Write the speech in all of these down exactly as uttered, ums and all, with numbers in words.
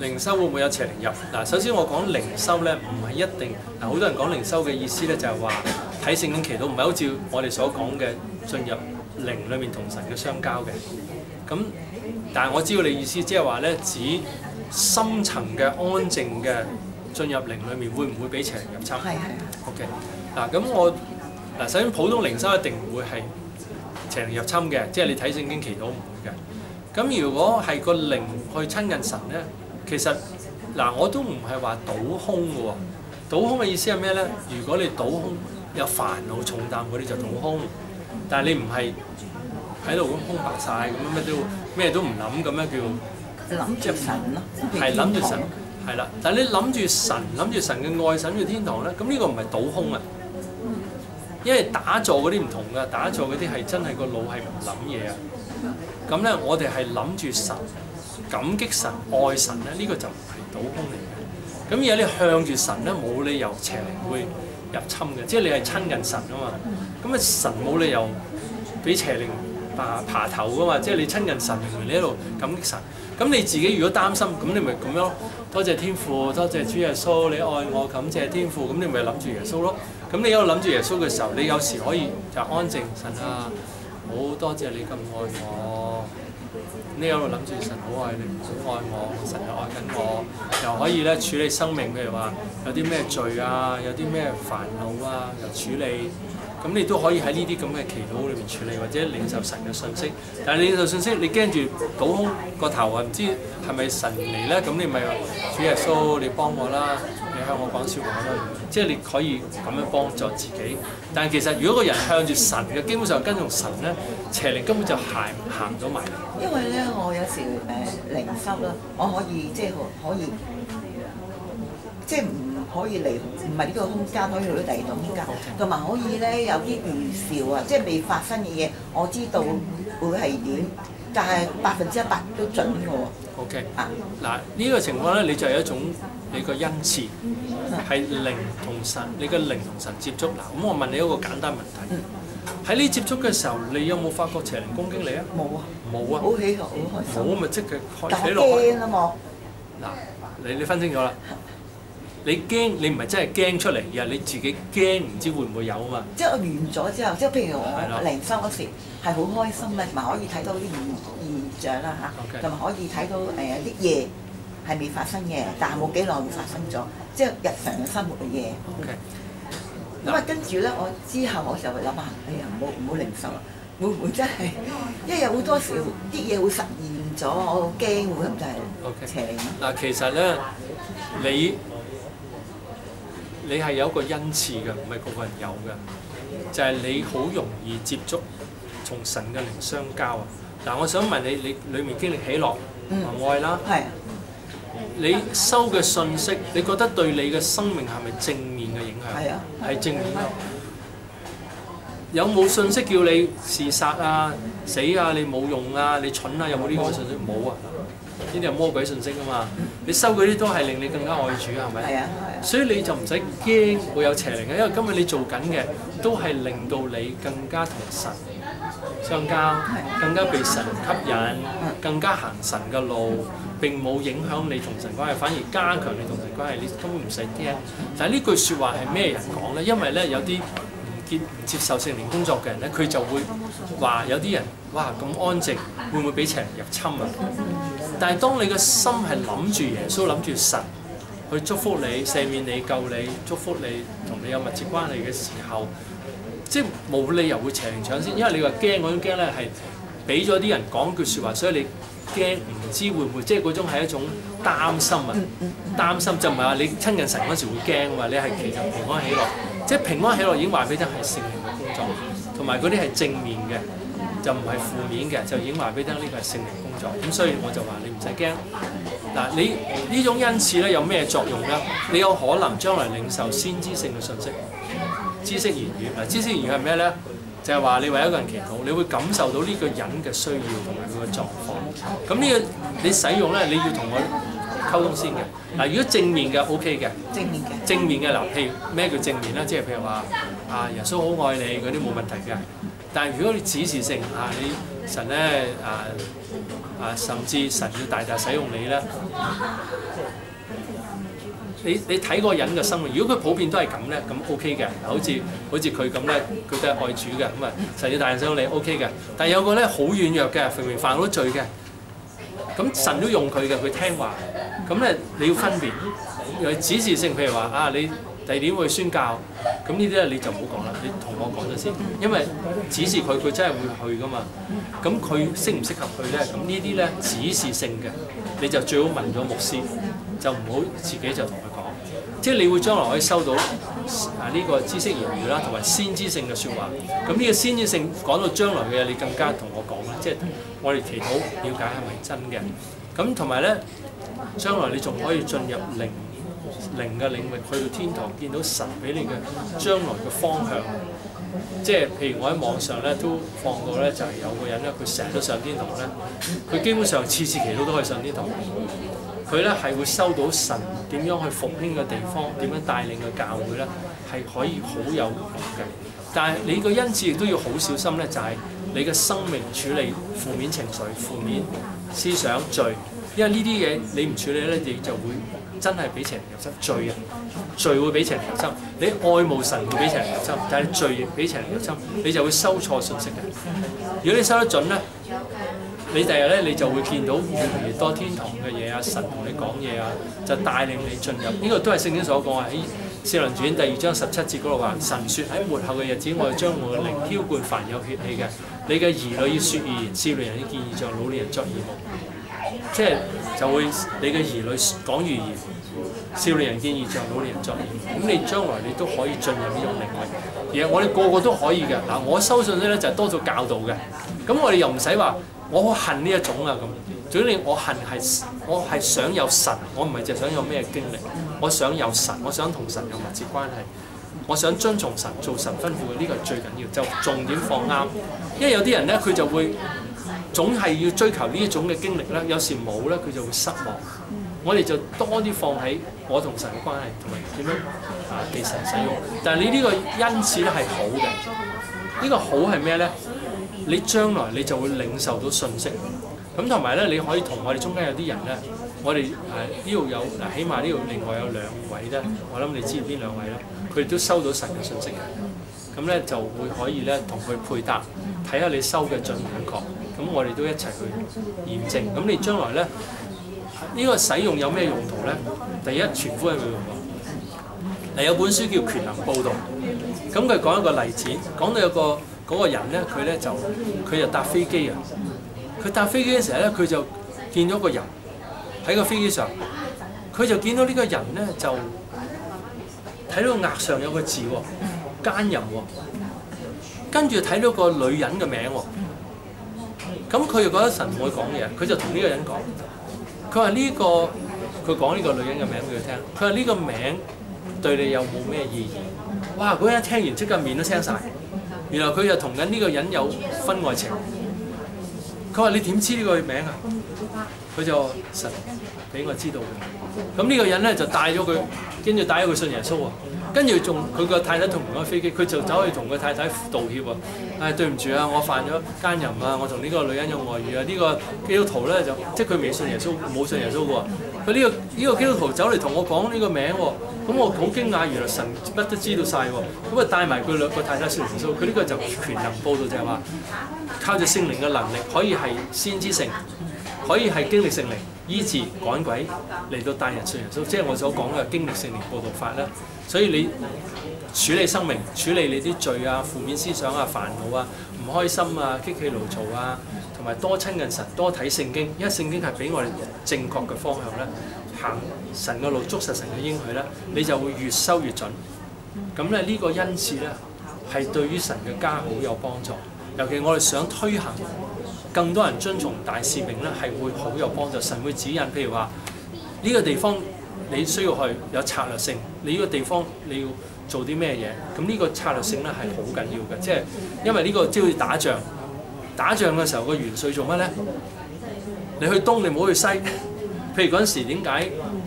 靈修會唔會有邪靈入？嗱，首先我講靈修咧，唔係一定嗱，好多人講靈修嘅意思咧，就係話睇聖經祈禱，唔係好似我哋所講嘅進入靈裏面同神嘅相交嘅。咁，但係我知道你意思，即係話咧，指深層嘅安靜嘅進入靈裏面，會唔會俾邪靈入侵？ 係係。 OK，嗱咁我嗱首先普通靈修一定唔會係邪靈入侵嘅，即係你睇聖經祈禱唔會嘅。咁如果係個靈去親近神咧，其實嗱我都唔係話倒空嘅喎。倒空嘅意思係咩咧？如果你倒空有煩惱重擔嗰啲就倒空，但係你唔係喺度咁空白晒，咁樣咩都咩都唔諗咁樣叫諗住神咯， 係諗住神係啦。但係你諗住神，諗住神嘅愛，諗住天堂咧，咁呢個唔係倒空啊。因為打坐嗰啲唔同㗎，打坐嗰啲係真係個腦係唔諗嘢啊。咁咧，我哋係諗住神、感激神、愛神咧，呢個就唔係倒空嚟嘅。咁而家你向住神咧，冇理由邪靈會入侵嘅，即係你係親近神啊嘛。咁啊，神冇理由俾邪靈爬爬頭噶嘛，即係你親近神，明明你喺度感激神。咁你自己如果擔心，咁你咪咁樣多謝天父，多謝主耶穌，你愛我，感謝天父，咁你咪諗住耶穌咯。咁你喺度諗住耶穌嘅時候，你有時可以就安靜，神啊，好多謝你咁愛我。你喺度諗住神好愛你，好愛我，神又愛緊我，又可以咧處理生命，譬如話有啲咩罪啊，有啲咩煩惱啊，又處理。咁你都可以喺呢啲咁嘅祈禱裏面處理，或者領受神嘅信息。但係領受信息，你驚住倒空個頭啊，唔知係咪神嚟咧？咁你咪話主耶穌，你幫我啦，你向我講説話啦。即係你可以咁樣幫助自己。但係其實如果個人向住神嘅，基本上跟從神咧，邪靈根本就行行咗埋嚟。 因為咧，我有時誒、呃、靈修啦，我可以即係可以，即係唔可以嚟，唔係呢個空間，可以去到第二個空間，同埋可以咧有啲預兆啊，即係未發生嘅嘢，我知道會係點，但係百分之一百都準嘅喎。 OK 啊， 嗱呢個情況咧，你就係一種你個恩賜係靈同神，你嘅靈同神接觸。嗱，咁我問你一個簡單問題，喺你接觸嘅時候，你有冇發覺邪靈攻擊你啊？ 冇啊， 冇啊， 好喜樂，好開心。 冇咪即係但係開起落去。 驚啊嘛！ 嗱，你你分清楚啦。你驚，你唔係真係驚出嚟，而係你自己驚，唔知會唔會有啊嘛。 即係我完咗之後，即係譬如我靈修嗰時係好開心嘅，同埋可以睇到啲現現象啦嚇，同埋可以睇到誒啲嘢係未發生嘅，但係冇幾耐會發生咗，即係日常嘅生活嘅嘢。 OK。 咁啊，跟住咧，我之後我就會諗下，哎呀，唔好唔好靈修啦，會唔會真係？因為有好多時啲嘢會實現咗，我好驚會咁就係邪靈。 嗱，其實咧，你你係有一個恩賜嘅，唔係個個人有嘅，就係、是、你好容易接觸從神嘅靈相交啊！嗱，我想問你，你裡面經歷喜樂同愛啦， 係、 嗯、你收嘅信息，你覺得對你嘅生命係咪正面嘅影響？ 係啊， 係正面啊！有冇信息叫你自殺啊、死啊、你冇用啊、你蠢啊？有冇呢個信息？冇啊！呢啲係魔鬼信息啊嘛！你收嗰啲都係令你更加愛主，係咪？ 係啊，係啊。 所以你就唔使驚會有邪靈嘅，因為今日你做緊嘅都係令到你更加同神相交，更加被神吸引，更加行神嘅路，並冇影響你同神關係，反而加強你同神關係。你根本唔使驚。但係呢句説話係咩人講咧？因為咧有啲唔接唔接受聖靈工作嘅人咧，佢就會話有啲人哇咁安靜，會唔會俾邪靈入侵啊？但係當你嘅心係諗住耶穌，諗住神去祝福你、赦免你、救你、祝福你、同你有密切關係嘅時候，即係冇理由會邪靈搶先，因為你話驚嗰種驚咧係俾咗啲人講句説話，所以你驚唔知會唔會，即係嗰種係一種擔心啊！擔心就唔係話你親近神嗰時會驚啊嘛，你係其實平安喜樂，即係平安喜樂已經話俾你聽係聖靈嘅工作，同埋嗰啲係正面嘅。就唔係負面嘅，就已經話俾你聽呢個係聖靈工作，咁所以我就話你唔使驚。嗱，你呢種恩賜咧有咩作用咧？你有可能將來領受先知性嘅信息、知識言語。嗱，知識言語係咩咧？就係話你為一個人祈禱，你會感受到呢個人嘅需要同埋佢嘅狀況。咁呢個你使用咧，你要同佢溝通先嘅。嗱，如果正面嘅 O K 嘅， 正面嘅， 正面嘅嗱，譬如咩叫正面咧？即係譬如話啊，耶穌好愛你嗰啲冇問題嘅。但係如果你指示性啊，你神咧啊啊，甚至神要大大使用你咧。你你睇嗰個人嘅生命，如果佢普遍都係咁咧，咁 OK 嘅，好似好似佢咁咧，佢都係愛主嘅，咁啊神要大大使用你 OK 嘅。但係有個咧好軟弱嘅，明明犯好多罪嘅，咁神都用佢嘅，佢聽話，咁咧你要分別，有指示性，譬如話啊，你第二點會宣教，咁呢啲咧你就唔好講啦，你同我講咗先，因為指示佢，佢真係會去噶嘛。咁佢適唔適合去咧？咁呢啲咧指示性嘅，你就最好問咗牧師，就唔好自己就同佢講。即係你會將來可以收到啊呢個知識言語啦，同埋先知性嘅説話。咁呢個先知性講到將來嘅嘢，你更加同我講啦。即係我哋祈禱了解係咪真嘅？咁同埋咧，將來你仲可以進入靈靈嘅領域，去到天堂見到神俾你嘅將來嘅方向。即係譬如我喺網上咧都放過咧，就係、是、有個人咧，佢成日都上天堂咧，佢基本上次次祈禱都可以上天堂。佢咧係會收到神點樣去復興嘅地方，點樣帶領嘅教會咧，係可以好有用嘅。但係你個恩賜亦都要好小心咧，就係、是、你嘅生命處理負面情緒、負面思想、罪，因為呢啲嘢你唔處理咧，你就會真係俾邪靈入侵。罪啊，罪會俾邪靈入侵。你愛慕神會俾邪靈入侵，但係罪俾邪靈入侵，你就會收錯信息嘅。如果你收得準咧，你第日咧你就會見到越嚟越多天堂嘅嘢啊，神同你講嘢啊，就帶領你進入。呢、這個都係聖經所講啊，喺《使徒行傳》第二章十七節嗰度話，神説喺末後嘅日子，我要將我嘅靈澆灌凡有血氣嘅。你嘅兒女要説預言，少年人要見異象，老年人作異夢。即係就會你嘅兒女講預言，少年人見異象，老年人作異夢。咁你將來你都可以進入呢種領域。而我哋個個都可以嘅。嗱，我收信息咧就係多數教導嘅。咁我哋又唔使話。我好恨呢一種啊咁，總之我恨係我係想有神，我唔係淨係想有咩經歷，我想有神，我想同神有密切關係，我想遵從神做神吩咐嘅，呢個係最緊要，就重點放啱。因為有啲人咧，佢就會總係要追求呢一種嘅經歷咧，有時冇咧，佢就會失望。我哋就多啲放喺我同神嘅關係，同埋點樣啊被神使用。但係你呢個恩賜咧係好嘅，呢個好係咩咧？你將來你就會領受到信息，咁同埋咧，你可以同我哋中間有啲人咧，我哋誒呢度有嗱，起碼呢度另外有兩位咧，我諗你知邊兩位咧，佢哋都收到神嘅信息嘅，咁咧就會可以咧同佢配搭，睇下你收嘅準唔準確，咁我哋都一齊去驗證，咁你將來咧呢、呢個使用有咩用途咧？第一，傳福音嘅用途。嗱，有本書叫《權能報道》，咁佢講一個例子，講到有個。嗰個人咧，佢咧就佢就搭飛機啊！佢搭飛機嘅時候咧，佢就見咗個人喺個飛機上，佢就見到呢個人咧就睇到額上有個字喎，奸淫喎，跟住睇到個女人嘅名喎，咁佢就覺得神唔會講嘢，佢就同呢個人講，佢話呢個佢講呢個女人嘅名俾佢聽，佢話呢個名對你有冇咩意義？哇！嗰人一聽完即刻面都青晒。原來佢就同緊呢個人有婚外情。佢話：你點知呢個名啊？佢就神俾我知道嘅。咁呢個人咧就帶咗佢，跟住帶咗佢信耶穌喎。跟住仲佢個太太同唔同飛機，佢就走去同佢太太道歉喎。唉，對唔住啊，我犯咗奸淫啊，我同呢個女人有外遇啊。呢、這個基督徒咧就即係佢未信耶穌，冇信耶穌嘅喎。佢呢、這個呢、這個基督徒走嚟同我講呢個名喎。咁我好驚訝，原來神乜都知道晒喎。咁啊帶埋佢兩個太太信耶穌，佢呢個就權能報道，就係話靠住聖靈嘅能力，可以係先知性，可以係經歷聖靈醫治趕鬼嚟到帶人信耶穌，即係我所講嘅經歷聖靈報道法啦。所以你處理生命、處理你啲罪啊、負面思想啊、煩惱啊、唔開心啊、激氣怒嘈啊，同埋多親近神、多睇聖經，因為聖經係俾我哋正確嘅方向咧。行神嘅路，捉實神嘅應許咧，你就會越收越準。咁咧呢個恩賜咧係對於神嘅家好有幫助。尤其我哋想推行更多人遵從大使命咧，係會好有幫助。神會指引，譬如話呢、這個地方你需要去有策略性，你呢個地方你要做啲咩嘢？咁呢個策略性咧係好緊要嘅，即係因為呢、這個即係好似打仗，打仗嘅時候個元帥做乜咧？你去東，你唔好去西。譬如嗰陣時點解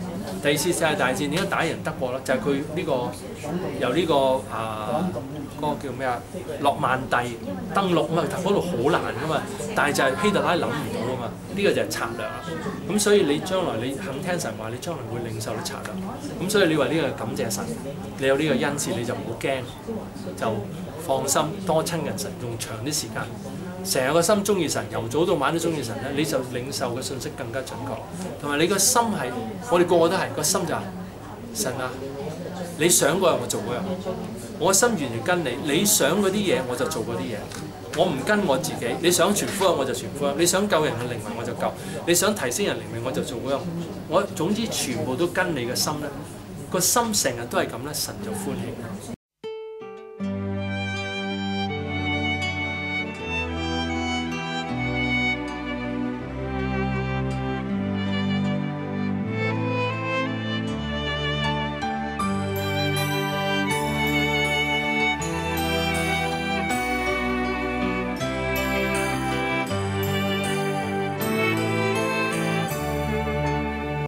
第二次世界大戰點解打贏德國咧？就係佢呢個由呢、這個啊嗰、那個叫咩啊諾曼第登陸啊嘛，嗰度好難噶嘛，但係就係希特拉諗唔到啊嘛，呢、這個就係策略啊。咁所以你將來你肯聽神話，你將來會領受啲策略。咁所以你話呢個感謝神，你有呢個恩賜，你就唔好驚，就放心多親近神，用長啲時間。成日個心中意神，由早到晚都中意神咧，你就領受嘅信息更加準確。同埋你個心係，我哋個個都係個心就係、是、神啊！你想嗰樣我做嗰樣，我心完全跟你。你想嗰啲嘢我就做嗰啲嘢，我唔跟我自己。你想傳福音我就傳福音，你想救人嘅靈魂我就救，你想提升人靈命我就做嗰樣。我總之全部都跟你嘅心咧，個心成日都係咁咧，神就歡喜。